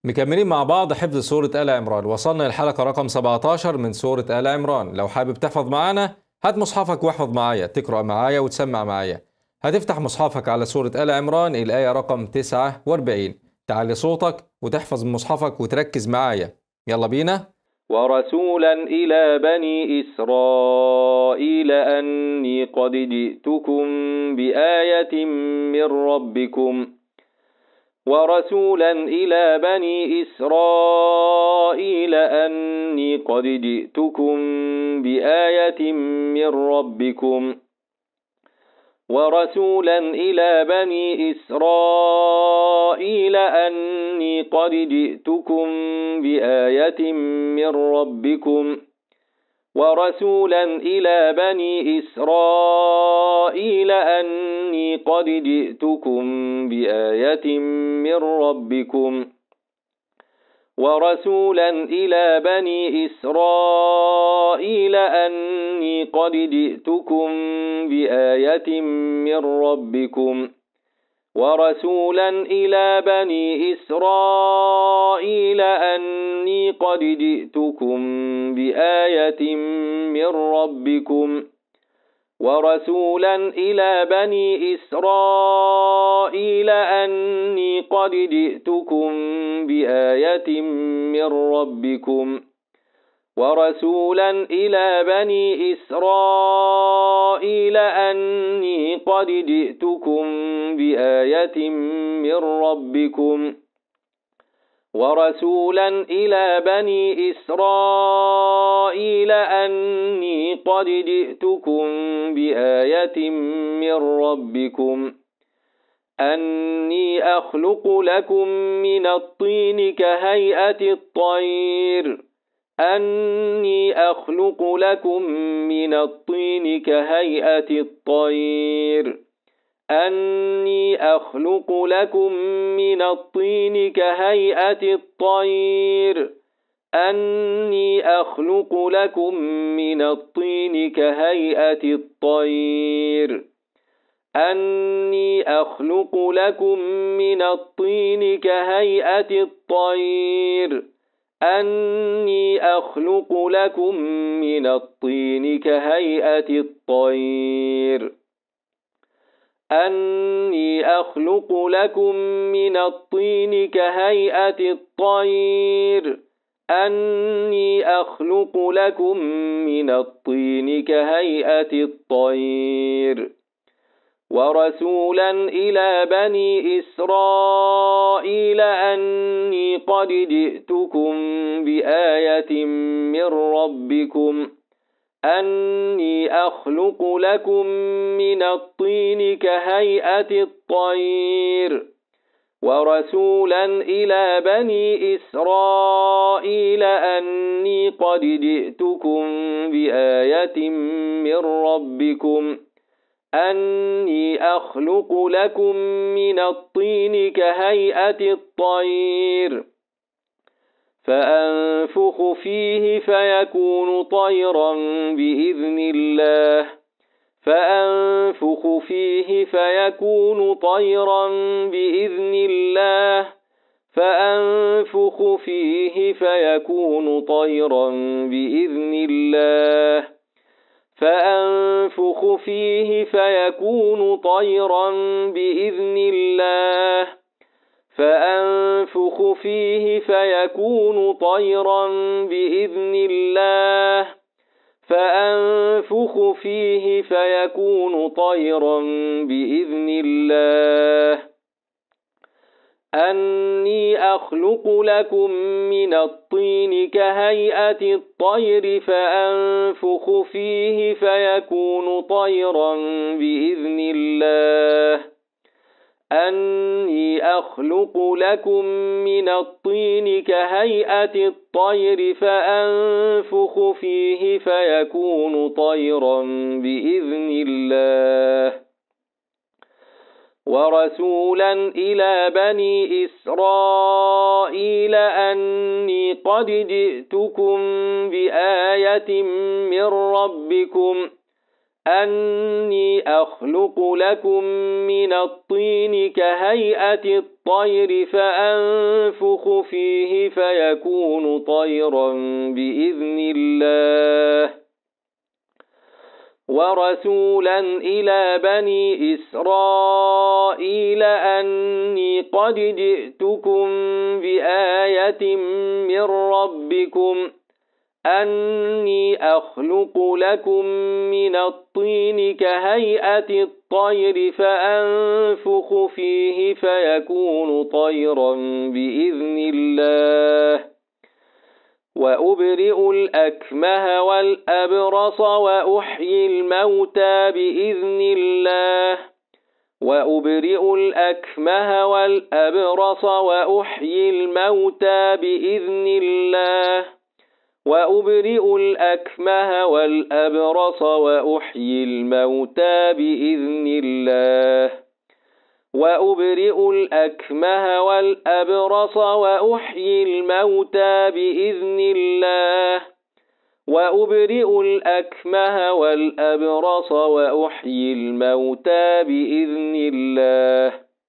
مكملين مع بعض حفظ سورة آل عمران. وصلنا للحلقة رقم 17 من سورة آل عمران. لو حابب تحفظ معانا هات مصحفك واحفظ معايا، تقرأ معايا وتسمع معايا. هتفتح مصحفك على سورة آل عمران الآية رقم 49. تعلي صوتك وتحفظ مصحفك وتركز معايا. يلا بينا. ورسولا إلى بني إسرائيل أني قد جئتكم بآية من ربكم ورسولا إلى بني إسرائيل أني قد جئتكم بآية من ربكم ورسولا إلى بني إسرائيل أني قد جئتكم بآية من ربكم ورسولا إلى بني إسرائيل أني قد جئتكم بآية من ربكم ورسولا إلى بني إسرائيل أني قد جئتكم بآية من ربكم ورسولا إلى بني إسرائيل أني قد جئتكم بآية من ربكم ورسولا إلى بني إسرائيل أني قد جئتكم بآية من ربكم ورسولا إلى بني إسرائيل أني قد جئتكم بآية من ربكم ورسولا إلى بني إسرائيل أني قد جئتكم بآية من ربكم أني أخلق لكم من الطين كهيئة الطير أني أخلق لكم من الطين كهيئة الطير أني أخلق لكم من الطين كهيئة الطير أني أخلق لكم من الطين كهيئة الطير أني أخلق لكم من الطين كهيئة الطير أني أخلق لكم من الطين كهيئة الطير أني أخلق لكم من الطين كهيئة الطير أني أخلق لكم من الطين كهيئة الطير ورسولا إلى بني إسرائيل أني قد جئتكم بآية من ربكم أني أخلق لكم من الطين كهيئة الطير ورسولا إلى بني إسرائيل أني قد جئتكم بآية من ربكم أني أخلق لكم من الطين كهيئة الطير فأنفخ فيه فيكون طيرا بإذن الله فأنفخ فيه فيكون طيرا بإذن الله فأنفخ فيه فيكون طيرا بإذن الله فأنفخ فيه فيكون طيرا بإذن الله فأنفخ فيه فيكون طيرا بإذن الله فأنفخ فيه فيكون طيرا بإذن الله أني أخلق لكم من الطين كهيئة الطير فأنفخ فيه فيكون طيرا بإذن الله أني أخلق لكم من الطين كهيئة الطير فأنفخ فيه فيكون طيرا بإذن الله ورسولا إلى بني إسرائيل أني قد جئتكم بآية من ربكم أني أخلق لكم من الطين كهيئة الطير فأنفخ فيه فيكون طيرا بإذن الله ورسولا إلى بني إسرائيل أني قد جئتكم بآية من ربكم أني أخلق لكم من الطين كهيئة الطير فأنفخ فيه فيكون طيرا بإذن الله وأبرئ الأكمه والأبرص وأحيي الموتى بإذن الله وأبرئ الأكمه والأبرص وأحيي الموتى بإذن الله وأبرئ الأكمه والأبرص وأحيي الموتى بإذن الله وأبرئ الأكمه والأبرص وأحيي الموتى بإذن الله وأبرئ الأكمه والأبرص وأحيي الموتى بإذن الله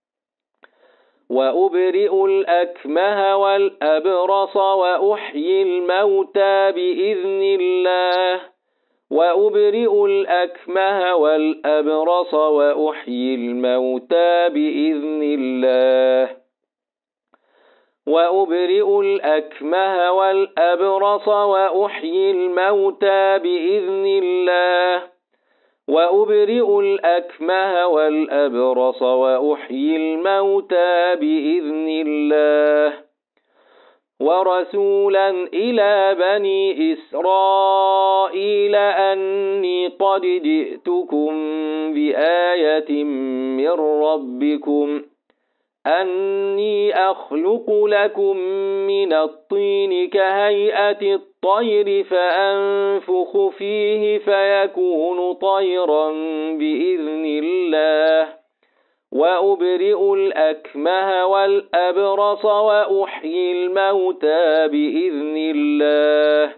وأبرئ الأكمه والأبرص وأحيي الموتى بإذن الله وأبرئ الأكمه والأبرص وأحيي الموتى بإذن الله وأبرئ الأكمه والأبرص وأحيي الموتى بإذن الله وأبرئ الأكمه والأبرص وأحيي الموتى بإذن الله ورسولا إلى بني إسرائيل أني قد جئتكم بآية من ربكم أني أخلق لكم من الطين كهيئة الطير فأنفخ فيه فيكون طيرا بإذن الله وأبرئ الأكمه والأبرص وأحيي الموتى بإذن الله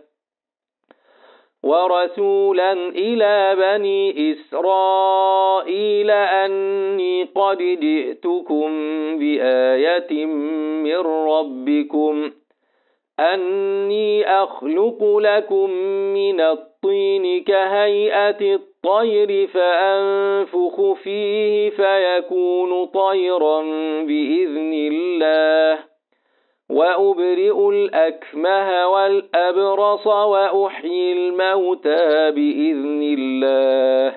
ورسولا إلى بني إسرائيل أني قد جئتكم بآية من ربكم أني أخلق لكم من الطين كهيئة الطير فأنفخ فيه فيكون طيرا بإذن الله وأبرئ الأكمه والأبرص وأحيي الموتى بإذن الله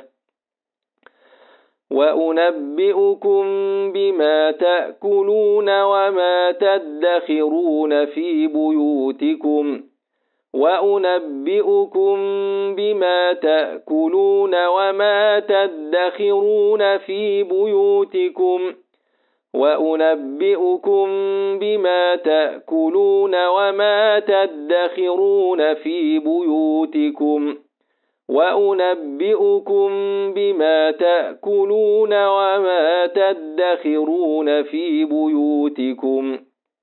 وأنبئكم بما تأكلون وما تدخرون في بيوتكم وأنبئكم بما تأكلون وما تدخرون في بيوتكم وأنبئكم بما تأكلون وما تدخرون في بيوتكم وأنبئكم بما تأكلون وما تدخرون في بيوتكم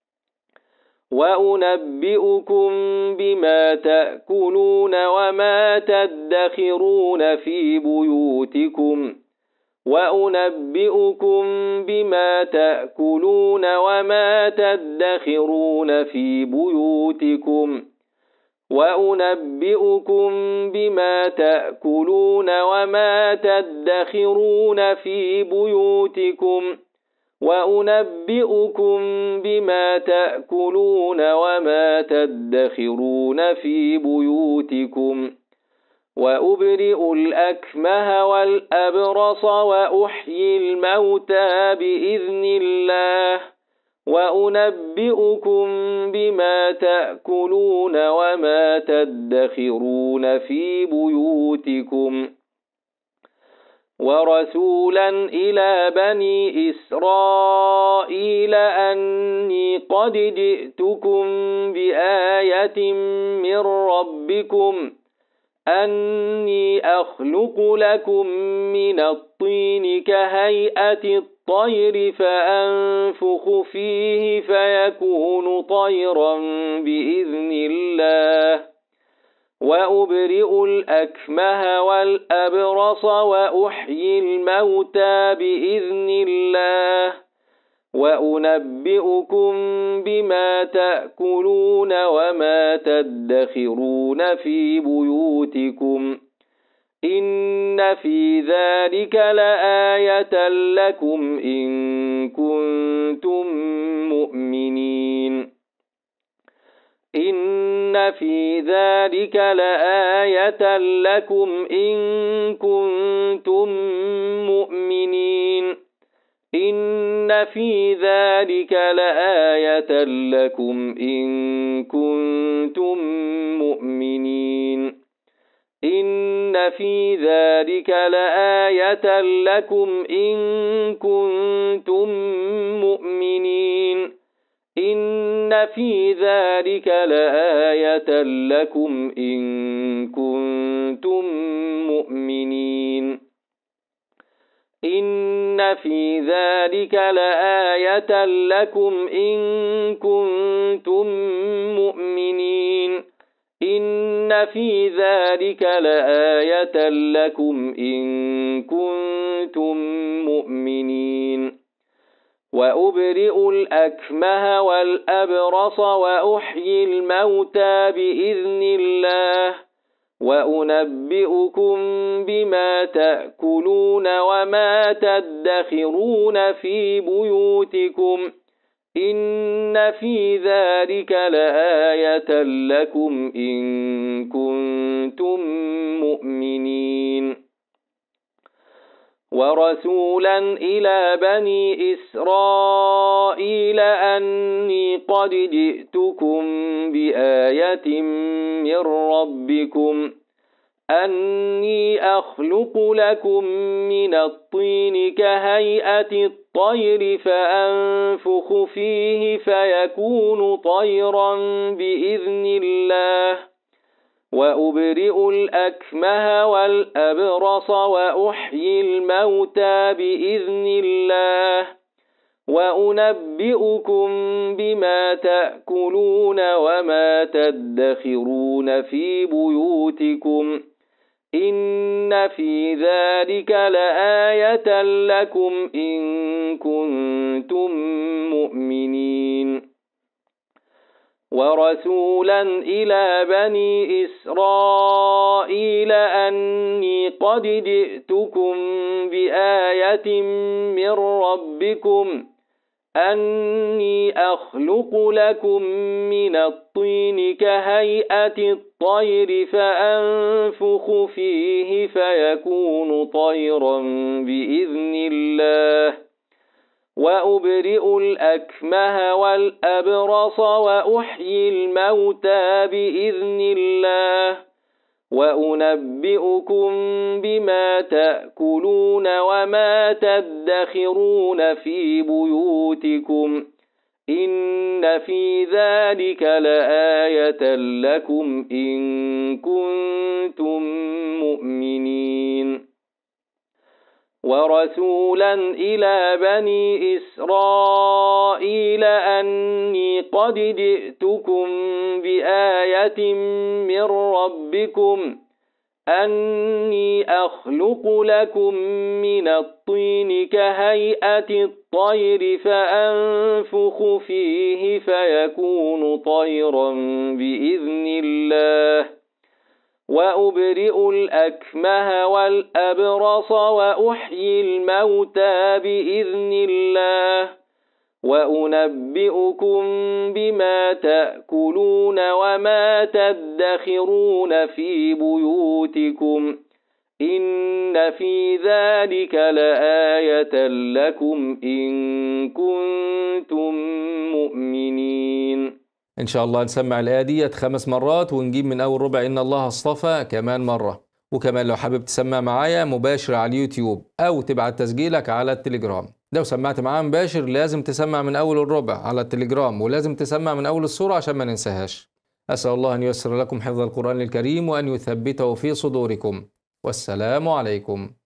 وأنبئكم بما تأكلون وما تدخرون في بيوتكم وأنبئكم بما تأكلون وما تدخرون في بيوتكم وأنبئكم بما تأكلون وما تدخرون في بيوتكم وأنبئكم بما تأكلون وما تدخرون في بيوتكم وأبرئ الأكمه والأبرص وأحيي الموتى بإذن الله وأنبئكم بما تأكلون وما تدخرون في بيوتكم ورسولا إلى بني إسرائيل أني قد جئتكم بآية من ربكم أني أخلق لكم من الطين كهيئة الطير فأنفخ فيه فيكون طيرا بإذن الله وأبرئ الأكمه والأبرص وأحيي الموتى بإذن الله وأنبئكم بما تأكلون وما تدخرون في بيوتكم إن في ذلك لآية لكم إن كنتم مؤمنين إن في ذلك لآية لكم إن كنتم مؤمنين إن في ذلك لآية لكم إن كنتم مؤمنين إن في ذلك لآية لكم إن كنتم مؤمنين إن في ذلك لآية لكم إن كنتم مؤمنين إن في ذلك لآية لكم إن كنتم مؤمنين إن في ذلك لآية لكم إن كنتم مؤمنين وأبرئ الأكمه والأبرص وأحيي الموتى بإذن الله وأنبئكم بما تأكلون وما تدخرون في بيوتكم إن في ذلك لآية لكم إن كنتم مؤمنين ورسولا إلى بني إسرائيل أني قد جئتكم بآية من ربكم أني أخلق لكم من الطين كهيئة الطير فأنفخ فيه فيكون طيرا بإذن الله وأبرئ الأكمه والأبرص وأحيي الموتى بإذن الله وأنبئكم بما تأكلون وما تدخرون في بيوتكم إن في ذلك لآية لكم إن كنتم مؤمنين ورسولا إلى بني إسرائيل أني قد جئتكم بآية من ربكم أني أخلق لكم من الطين كهيئة الطير فأنفخ فيه فيكون طيرا بإذن الله وأبرئ الأكمه والأبرص وأحيي الموتى بإذن الله وأنبئكم بما تأكلون وما تدخرون في بيوتكم إن في ذلك لآية لكم إن كنتم مؤمنين ورسولا إلى بني إسرائيل أني قد جئتكم بآية من ربكم أني أخلق لكم من الطين كهيئة الطير فأنفخ فيه فيكون طيرا بإذن الله وأبرئ الأكمه والأبرص وأحيي الموتى بإذن الله وأنبئكم بما تأكلون وما تدخرون في بيوتكم إن في ذلك لآية لكم إن كنتم مؤمنين. إن شاء الله نسمع الآية ديت 5 مرات ونجيب من أول ربع إن الله اصطفى كمان مرة. وكمان لو حابب تسمع معايا مباشر على اليوتيوب أو تبعت تسجيلك على التليجرام. لو سمعت معايا مباشر لازم تسمع من أول الربع على التليجرام ولازم تسمع من أول السورة عشان ما ننساهاش. أسأل الله أن ييسر لكم حفظ القرآن الكريم وأن يثبته في صدوركم. والسلام عليكم.